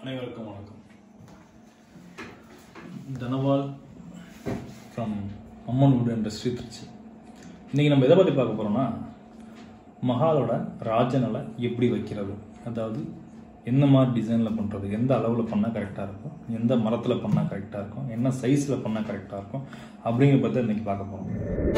அனைவருக்கும் வணக்கம். Dhanapal from Amman wood industry Trichy. இன்றைக்கி நம்ம எதை பற்றி பார்க்க போகிறோம்னா, மஹாலோட ராஜனலை எப்படி வைக்கிறது, அதாவது எந்த மாதிரி டிசைனில் பண்ணுறது, எந்த அளவில் பண்ணால் கரெக்டாக இருக்கும், எந்த மரத்தில் பண்ணால் கரெக்டாக இருக்கும், என்ன சைஸில் பண்ணால் கரெக்டாக இருக்கும் அப்படிங்கிற பற்றி இன்றைக்கி பார்க்க போகிறோம்.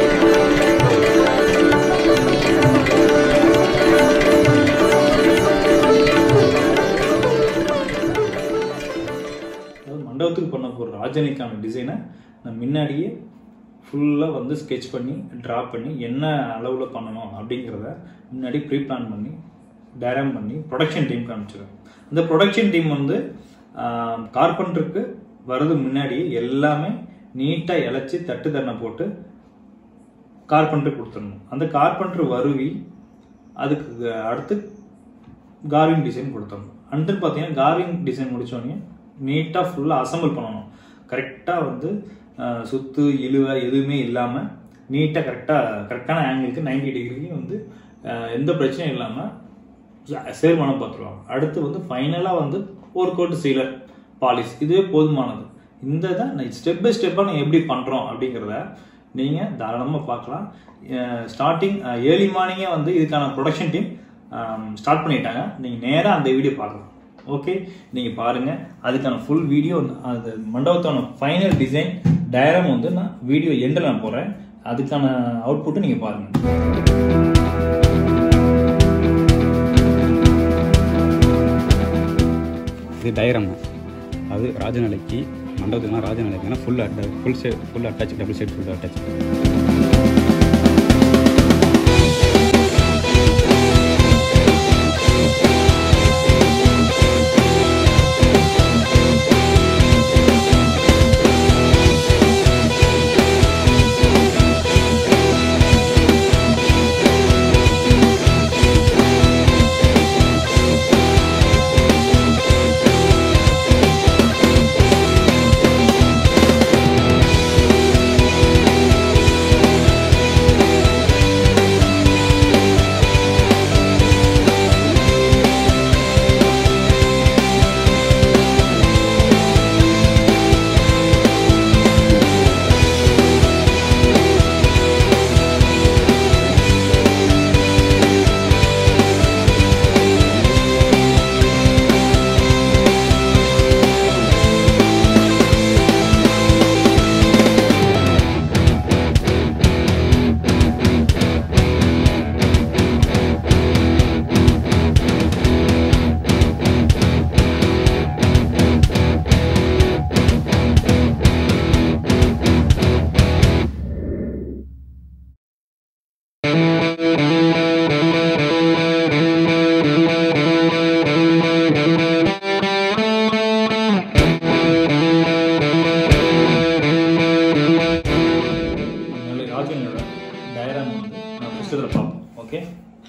மண்டபத்துக்கு பண்ண போகிற ராஜனைக்கான டிசைனை நான் முன்னாடியே ஃபுல்லாக வந்து ஸ்கெட்ச் பண்ணி ட்ரா பண்ணி என்ன அளவில் பண்ணணும் அப்படிங்கிறத முன்னாடி ப்ரீ பிளான் பண்ணி டயராம் பண்ணி ப்ரொடக்ஷன் டீம் காமிச்சிடுவேன். அந்த ப்ரொடக்ஷன் டீம் வந்து கார்பெண்டருக்கு வர்றது முன்னாடியே எல்லாமே நீட்டாக இழைச்சி தட்டு தண்ணை போட்டு கார்பெண்டருக்கு கொடுத்துடணும். அந்த கார்பெண்டர் வருவி அதுக்கு அடுத்து கார்விங் டிசைன் கொடுத்துடணும். அடுத்து பார்த்தீங்கன்னா கார்விங் டிசைன் முடித்தோடனே நீட்டாக ஃபுல்லாக அசம்பிள் பண்ணணும். கரெக்டாக வந்து சுத்து இழுவை எதுவுமே இல்லாமல் நீட்டாக கரெக்டான ஆங்கிளுக்கு 90 டிகிரிக்கு வந்து எந்த பிரச்சனையும் இல்லாமல் சேர்மானம் பார்த்துருவாங்க. அடுத்து வந்து ஃபைனலாக வந்து ஒரு கோட்டு சீலர் பாலிஷ், இதுவே போதுமானது. இந்த தான் ஸ்டெப் பை ஸ்டெப்பாக நீங்கள் எப்படி பண்ணுறோம் அப்படிங்கிறத நீங்கள் தாராளமாக பார்க்கலாம். ஸ்டார்டிங் ஏர்லி மார்னிங்கே வந்து இதுக்கான ப்ரொடக்ஷன் டீம் ஸ்டார்ட் பண்ணிட்டாங்க. நீங்கள் நேராக அந்த வீடியோ பார்க்கலாம். ஓகே, நீங்கள் பாருங்கள். அதுக்கான ஃபுல் வீடியோ, அது மண்டபத்தோட ஃபைனல் டிசைன் டயராம் வந்து நான் வீடியோ எண்டில் நான் போடுறேன். அதுக்கான அவுட்புட்டை நீங்கள் பாருங்கள். இது டயராம். அது ராஜநிலைக்கு மண்டபத்துக்குனா ராஜநிலைக்குனா full attach double side full attach. Diagram வந்து நான் புஸ்தகத்தில் பார்ப்போம். ஓகே,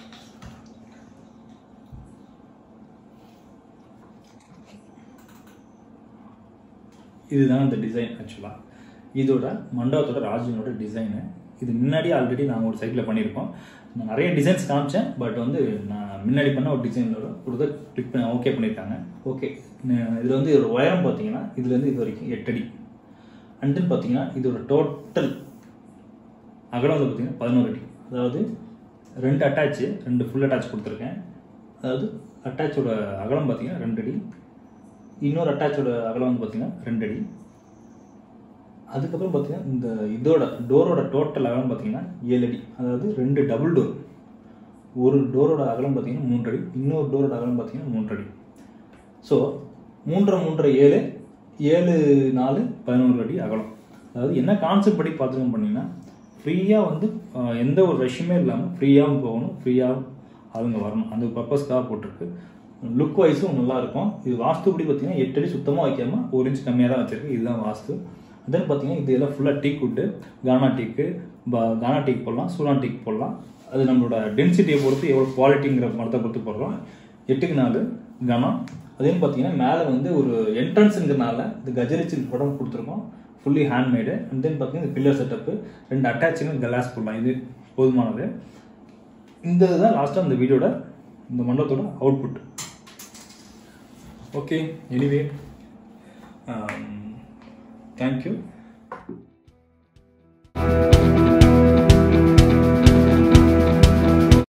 இதுதான் இந்த டிசைன். ஆக்சுவலாக இதோட மண்டபத்தோட ராஜனோட டிசைனு. இது முன்னாடி ஆல்ரெடி நாங்கள் ஒரு சைட்டில் பண்ணியிருக்கோம். நான் நிறைய டிசைன்ஸ் காமிச்சேன். பட் வந்து நான் முன்னாடி பண்ண ஒரு டிசைனோட கொடுத்து கிளிக் பண்ணி ஓகே பண்ணியிருக்காங்க. ஓகே, இதில் வந்து இதோட உயரம் பார்த்தீங்கன்னா இதுலேருந்து இது வரைக்கும் 8 அடி. அண்ட் பார்த்தீங்கன்னா இதோட டோட்டல் அகலம் வந்து பார்த்தீங்கன்னா 11 அடி. அதாவது 2 அட்டாச்சு, 2 ஃபுல் அட்டாச் கொடுத்துருக்கேன். அதாவது அட்டாச்சோட அகலம் பார்த்தீங்கன்னா 2 அடி, இன்னொரு அட்டாச்சோட அகலம் வந்து பார்த்தீங்கன்னா 2 அடி. அதுக்கப்புறம் பார்த்தீங்கன்னா இந்த இதோட டோரோட டோட்டல் அகலம் பார்த்தீங்கன்னா 7 அடி. அதாவது 2 டபுள் டோர், ஒரு டோரோட அகலம் பார்த்தீங்கன்னா 3 அடி, இன்னொரு டோரோட அகலம் பார்த்தீங்கன்னா 3 அடி. ஸோ 3 3 7 7 4 11 அடி அகலம். அதாவது என்ன கான்செப்ட் படி பார்த்துக்கணும் பண்ணிங்கன்னா, ஃப்ரீயாக வந்து எந்த ஒரு ரஷ்யுமே இல்லாமல் ஃப்ரீயாகவும் போகணும், ஃப்ரீயாக அவங்க வரணும். அந்த பர்பஸ்க்காக போட்டிருக்கு. லுக் வைஸும் நல்லாயிருக்கும். இது வாஸ்துப்படி பார்த்தீங்கன்னா 8 அடி சுத்தமாக வைக்காமல் 1 இன்ச் கம்மியாக தான் வச்சுருக்கு. இதுதான் வாஸ்து. அதே பார்த்தீங்கன்னா இது எல்லாம் ஃபுல்லாக டீக்வுட்டு, கானா டீக் போடலாம், சூடான் டீக் போடலாம். அது நம்மளோட டென்சிட்டியை பொறுத்து எவ்வளோ குவாலிட்டிங்கிற மரத்தை பொறுத்து போடுறோம். 8க்கு 4 கனம். அதே பார்த்தீங்கன்னா மேலே வந்து ஒரு என்ட்ரன்ஸுங்கிறனால இந்த கஜரிச்சில் படம் கொடுத்துருக்கோம். fully handmade. And then பார்த்தீங்கன்னா பில்லர் செட்டப், 2 அட்டாச்சிங் கிளாஸ் போடலாம். இது போதுமானது. இந்த தான் லாஸ்ட்டாக இந்த வீடியோட இந்த மண்டபத்தோட அவுட்புட். Okay, anyway thank you.